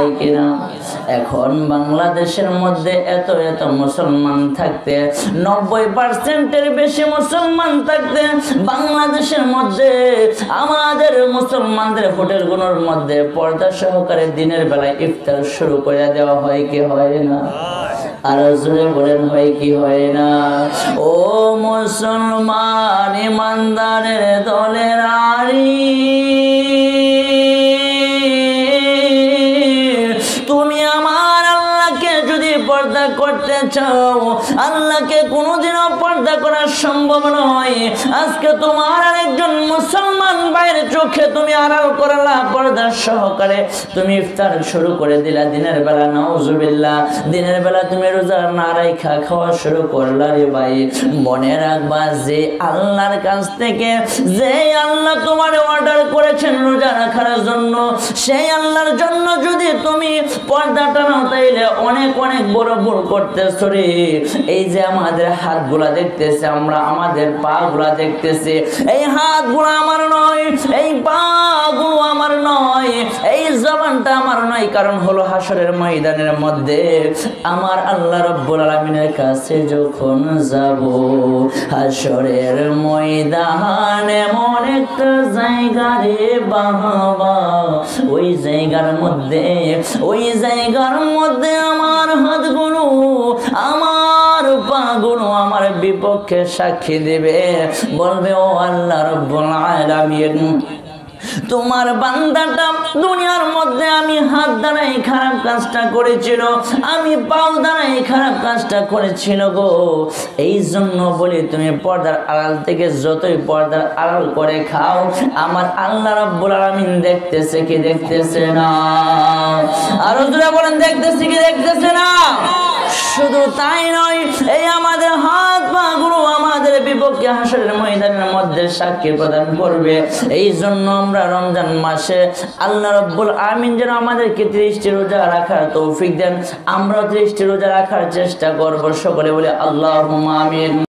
হয় কিনা? এখন বাংলাদেশের মধ্যে এত এত মুসলমান থাকতে, 90%-এর বেশি মুসলমান থাকতে, বাংলাদেশের মধ্যে আমাদের মুসলমানদের হোটেলগুলোর মধ্যে পর্দা সহকারে দিনের বেলায় ইফতার শুরু করে দেওয়া হয় কি হয় না? আর জোরে বলেন হয় কি হয় না? ও মুসলমান ইমানদারের দলের আরি, তুমি আমার আল্লাহকে যদি পর্দা করতে চাও, আল্লাহকে কোনোদিনও পর্দা করা সম্ভব নয়। আজকে তোমার আরেকজন মুসলমান ভাইয়ের চোখে তুমি আড়াল করলা, পর্দা সহকারে তুমি ইফতার শুরু করে দিলা দিনের বেলা, নাউজুবিল্লাহ। দিনের বেলা তুমি রোজা না রাখা খাওয়া শুরু করলা রে ভাই। মনে রাখবা, যে আল্লাহর কাছ থেকে, যে আল্লাহ তোমার অর্ডার করেছেন রোজা রাখার জন্য, সেই আল্লাহর জন্য যদি তুমি পর্দাটা নাও, তাইলে অনেক অনেক বড় ভুল করতেছো রে। এই যে আমাদের হাতগুলা দেখতেছে, আমরা আমাদের পা গুলা দেখতেছি, এই হাতগুলো আমার নয়, এই পা গুলো আমার নয়, এই জবানটা আমার নয়। কারণ হলো হাসরের ময়দানের মধ্যে আমার আল্লাহ রাব্বুল আলামিনের কাছে যখন যাব, হাসরের ময়দান এমন একটা জায়গা রে বাবা, ওই জায়গার মধ্যে আমার হাতগুলো, আমার পাগুলো আমার বিপক্ষে সাক্ষী দেবে, বলবে ও আল্লাহ রাব্বুল আলামিন, তোমার বান্দাটা দুনিয়ার মধ্যে আমি হাত দ্বারাই খারাপ কাজটা করেছিল, আমি পাও দ্বারাই খারাপ কাজটা করেছিল গো। এই জন্য বলি, তুমি পর্দার আড়াল থেকে যতই পর্দার আড়াল করে খাও, আমার আল্লাহ রাব্বুল আলামিন দেখতেছে কি দেখতেছে না? আর যারা বলেন দেখতেছে কি দেখতেছে না? শুধু তাই নয়, এই আমাদের হাত পা গুলো আমাদের বিপক্ষে হাসরের ময়দানের মধ্যে সাক্ষী প্রদান করবে। এই জন্য আমরা রমজান মাসে আল্লাহ রাব্বুল আমিন যেন আমাদেরকে 30টি রোজা রাখার তৌফিক দেন। আমরা 30টি রোজা রাখার চেষ্টা করব। সকলে বলে আল্লাহুম্মা আমিন।